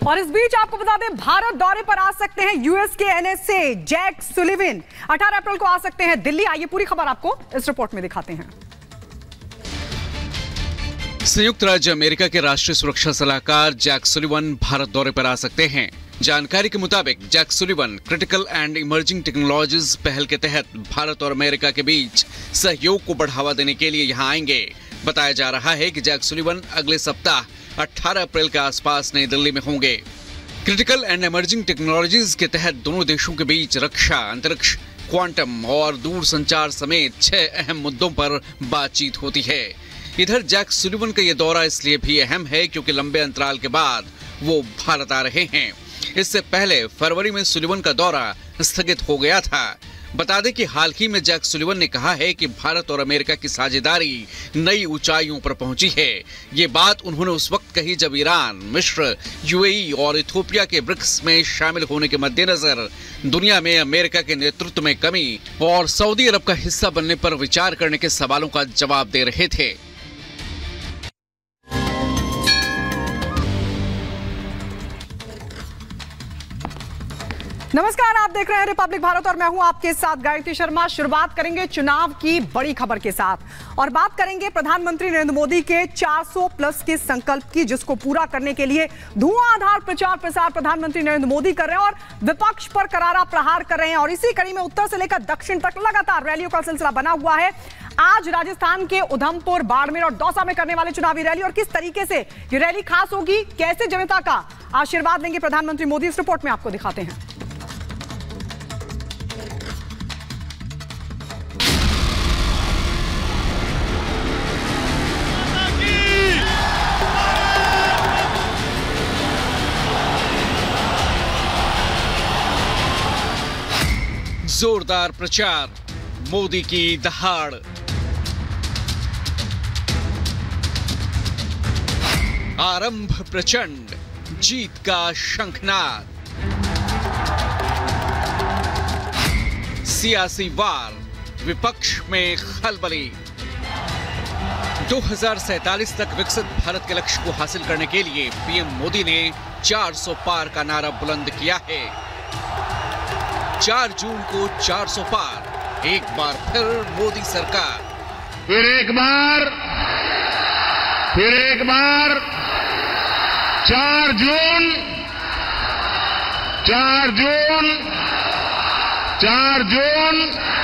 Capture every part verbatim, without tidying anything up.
और इस बीच आपको बता दें, भारत दौरे पर आ सकते हैं यूएस के एनएसए जैक सुलिवन। अठारह अप्रैल को आ सकते हैं दिल्ली। आइए पूरी खबर आपको इस रिपोर्ट में दिखाते हैं। संयुक्त राज्य अमेरिका के राष्ट्रीय सुरक्षा सलाहकार जैक सुलिवन भारत दौरे पर आ सकते हैं। जानकारी के मुताबिक Jake Sullivan critical and emerging technologies पहल के तहत भारत और अमेरिका के बीच सहयोग को बढ़ावा देने के लिए यहां आएंगे। बताया जा रहा है कि जैक सुलिवन अगले सप्ताह अठारह अप्रैल के आसपास नई दिल्ली में होंगे। क्रिटिकल एंड इमर्जिंग टेक्नोलॉजीज के तहत दोनों देशों के बीच रक्षा, अंतरिक्ष, क्वांटम और दूर संचार समेत छह अहम मुद्दों पर बातचीत होती है। इधर जैक सुलिवन का यह दौरा इसलिए भी अहम है क्योंकि लंबे अंतराल के बाद वो भारत आ रहे हैं। इससे पहले फरवरी में सुलिवन का दौरा स्थगित हो गया था। बता दें कि हाल ही में जैक सुलिवन ने कहा है कि भारत और अमेरिका की साझेदारी नई ऊंचाइयों पर पहुंची है। ये बात उन्होंने उस वक्त कही जब ईरान, मिस्र, यूएई और इथियोपिया के ब्रिक्स में शामिल होने के मद्देनजर दुनिया में अमेरिका के नेतृत्व में कमी और सऊदी अरब का हिस्सा बनने पर विचार करने के सवालों का जवाब दे रहे थे। नमस्कार, आप देख रहे हैं रिपब्लिक भारत और मैं हूं आपके साथ गायत्री शर्मा। शुरुआत करेंगे चुनाव की बड़ी खबर के साथ और बात करेंगे प्रधानमंत्री नरेंद्र मोदी के चार सौ प्लस के संकल्प की, जिसको पूरा करने के लिए धुआंधार प्रचार प्रसार प्रधानमंत्री नरेंद्र मोदी कर रहे हैं और विपक्ष पर करारा प्रहार कर रहे हैं। और इसी कड़ी में उत्तर से लेकर दक्षिण तक लगातार रैलियों का सिलसिला बना हुआ है। आज राजस्थान के उधमपुर, बाड़मेर और दौसा में करने वाले चुनावी रैली और किस तरीके से ये रैली खास होगी, कैसे जनता का आशीर्वाद लेंगे प्रधानमंत्री मोदी, इस रिपोर्ट में आपको दिखाते हैं। जोरदार प्रचार, मोदी की दहाड़, आरंभ प्रचंड, जीत का शंखनाद, सियासी वार, विपक्ष में खलबली। दो हज़ार सैंतालीस तक विकसित भारत के लक्ष्य को हासिल करने के लिए पीएम मोदी ने चार सौ पार का नारा बुलंद किया है। चार जून को चार सौ पार, एक बार फिर मोदी सरकार। फिर एक बार, फिर एक बार, चार जून, चार जून, चार जून।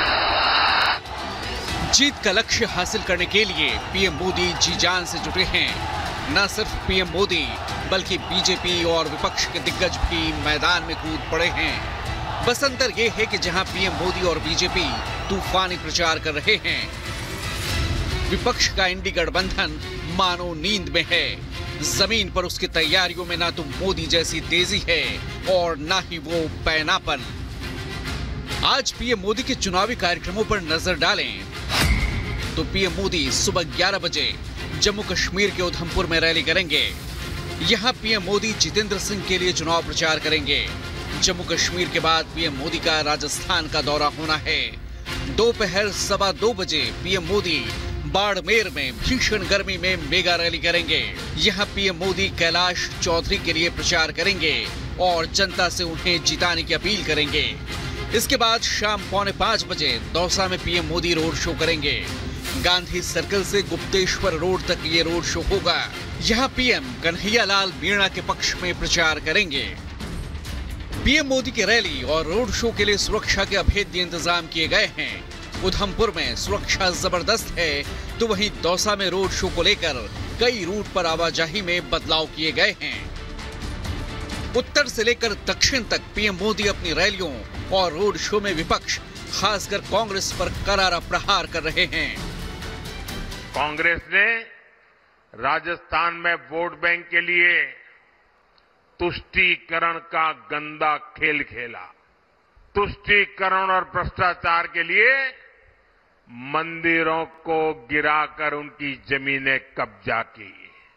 जीत का लक्ष्य हासिल करने के लिए पीएम मोदी जी जान से जुटे हैं। न सिर्फ पीएम मोदी बल्कि बीजेपी और विपक्ष के दिग्गज भी मैदान में कूद पड़े हैं। बस अंतर यह है कि जहां पीएम मोदी और बीजेपी तूफानी प्रचार कर रहे हैं, विपक्ष का इंडी गठबंधन मानो नींद में है। जमीन पर उसकी तैयारियों में ना तो मोदी जैसी तेजी है और ना ही वो पैनापन। आज पीएम मोदी के चुनावी कार्यक्रमों पर नजर डालें तो पीएम मोदी सुबह ग्यारह बजे जम्मू कश्मीर के उधमपुर में रैली करेंगे। यहां पीएम मोदी जितेंद्र सिंह के लिए चुनाव प्रचार करेंगे। जम्मू कश्मीर के बाद पीएम मोदी का राजस्थान का दौरा होना है। दोपहर सवा दो बजे पीएम मोदी बाड़मेर में भीषण गर्मी में मेगा रैली करेंगे। यहां पीएम मोदी कैलाश चौधरी के लिए प्रचार करेंगे और जनता से उन्हें जिताने की अपील करेंगे। इसके बाद शाम पौने पांच बजे दौसा में पीएम मोदी रोड शो करेंगे। गांधी सर्कल से गुप्तेश्वर रोड तक ये रोड शो होगा। यहाँ पीएम कन्हैयालाल मीणा के पक्ष में प्रचार करेंगे। पीएम मोदी की रैली और रोड शो के लिए सुरक्षा के अभेद्य इंतजाम किए गए हैं। उधमपुर में सुरक्षा जबरदस्त है तो वहीं दौसा में रोड शो को लेकर कई रूट पर आवाजाही में बदलाव किए गए हैं। उत्तर से लेकर दक्षिण तक पीएम मोदी अपनी रैलियों और रोड शो में विपक्ष, खासकर कांग्रेस पर करारा प्रहार कर रहे हैं। कांग्रेस ने राजस्थान में वोट बैंक के लिए तुष्टीकरण का गंदा खेल खेला। तुष्टीकरण और भ्रष्टाचार के लिए मंदिरों को गिराकर उनकी जमीनें कब्जा की।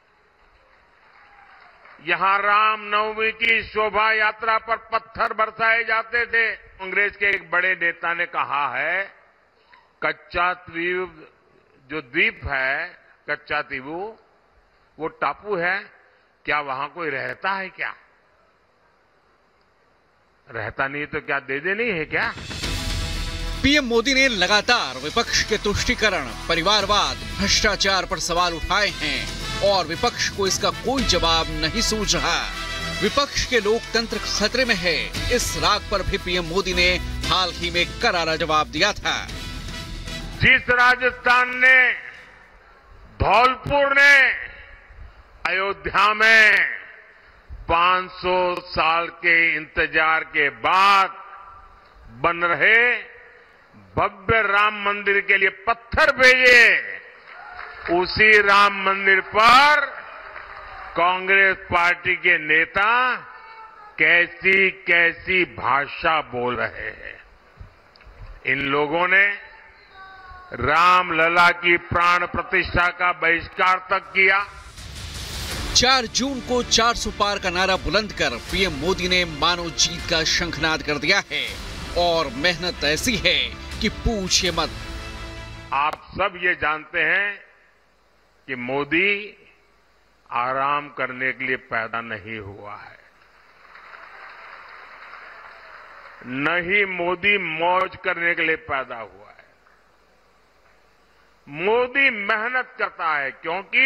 यहां रामनवमी की शोभा यात्रा पर पत्थर बरसाए जाते थे। कांग्रेस के एक बड़े नेता ने कहा है, कच्चा द्वीप जो द्वीप है, कच्चा द्वीप वो टापू है, क्या वहां कोई रहता है क्या? रहता नहीं तो क्या दे दे नहीं है क्या? पीएम मोदी ने लगातार विपक्ष के तुष्टीकरण, परिवारवाद, भ्रष्टाचार पर सवाल उठाए हैं और विपक्ष को इसका कोई जवाब नहीं सूझ रहा। विपक्ष के लोकतंत्र खतरे में है, इस राग पर भी पीएम मोदी ने हाल ही में करारा जवाब दिया था। जिस राजस्थान ने, धौलपुर ने अयोध्या में पाँच सौ साल के इंतजार के बाद बन रहे भव्य राम मंदिर के लिए पत्थर भेजे, उसी राम मंदिर पर कांग्रेस पार्टी के नेता कैसी कैसी भाषा बोल रहे हैं। इन लोगों ने रामलला की प्राण प्रतिष्ठा का बहिष्कार तक किया। चार जून को चार सौ पार का नारा बुलंद कर पीएम मोदी ने मानो जीत का शंखनाद कर दिया है और मेहनत ऐसी है कि पूछिए मत। आप सब ये जानते हैं कि मोदी आराम करने के लिए पैदा नहीं हुआ है, न ही मोदी मौज करने के लिए पैदा हुआ है। मोदी मेहनत करता है क्योंकि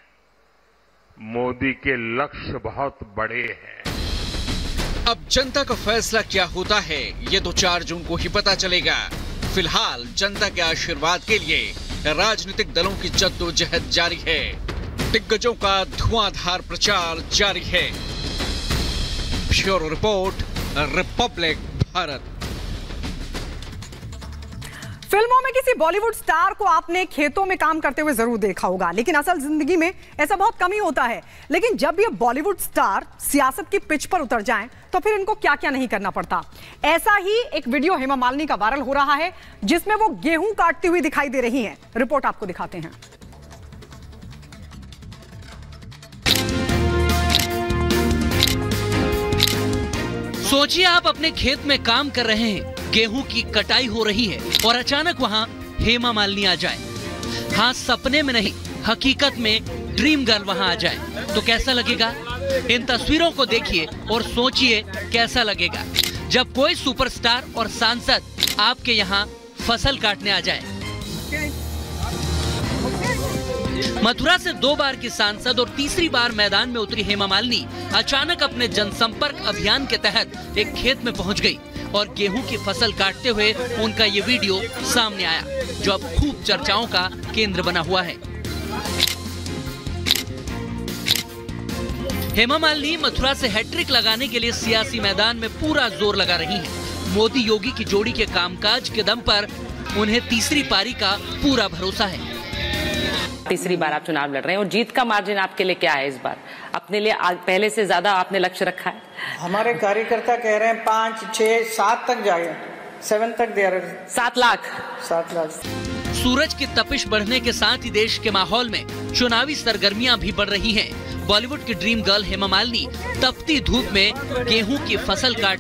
मोदी के लक्ष्य बहुत बड़े हैं। अब जनता का फैसला क्या होता है ये तो चार जून को ही पता चलेगा। फिलहाल जनता के आशीर्वाद के लिए राजनीतिक दलों की जद्दोजहद जारी है, दिग्गजों का धुआंधार प्रचार जारी है। Bureau report, Republic Bharat. फिल्मों में किसी बॉलीवुड स्टार को आपने खेतों में काम करते हुए जरूर देखा होगा, लेकिन असल जिंदगी में ऐसा बहुत कम ही होता है। लेकिन जब ये बॉलीवुड स्टार सियासत की पिच पर उतर जाएं, तो फिर इनको क्या क्या नहीं करना पड़ता। ऐसा ही एक वीडियो हेमा मालिनी का वायरल हो रहा है, जिसमें वो गेहूं काटती हुई दिखाई दे रही हैं। रिपोर्ट आपको दिखाते हैं। सोचिए आप अपने खेत में काम कर रहे हैं, गेहूं की कटाई हो रही है और अचानक वहां हेमा मालिनी आ जाए। हाँ, सपने में नहीं, हकीकत में ड्रीम गर्ल वहां आ जाए तो कैसा लगेगा। इन तस्वीरों को देखिए और सोचिए कैसा लगेगा जब कोई सुपरस्टार और सांसद आपके यहाँ फसल काटने आ जाए। मथुरा से दो बार की सांसद और तीसरी बार मैदान में उतरी हेमा मालिनी अचानक अपने जनसंपर्क अभियान के तहत एक खेत में पहुंच गई और गेहूं की फसल काटते हुए उनका ये वीडियो सामने आया, जो अब खूब चर्चाओं का केंद्र बना हुआ है। हेमा मालिनी मथुरा से हैट्रिक लगाने के लिए सियासी मैदान में पूरा जोर लगा रही हैं। मोदी योगी की जोड़ी के कामकाज के दम पर उन्हें तीसरी पारी का पूरा भरोसा है। तीसरी बार आप चुनाव लड़ रहे हैं और जीत का मार्जिन आपके लिए क्या है इस बार? अपने लिए आज पहले से ज्यादा आपने लक्ष्य रखा है? हमारे कार्यकर्ता कह रहे हैं पाँच छह सात तक जाए, सेवन तक दे रहे। सात लाख सात लाख। सूरज की तपिश बढ़ने के साथ ही देश के माहौल में चुनावी सरगर्मियां भी बढ़ रही हैं। बॉलीवुड की ड्रीम गर्ल हेमा मालिनी तपती धूप में गेहूं की फसल काट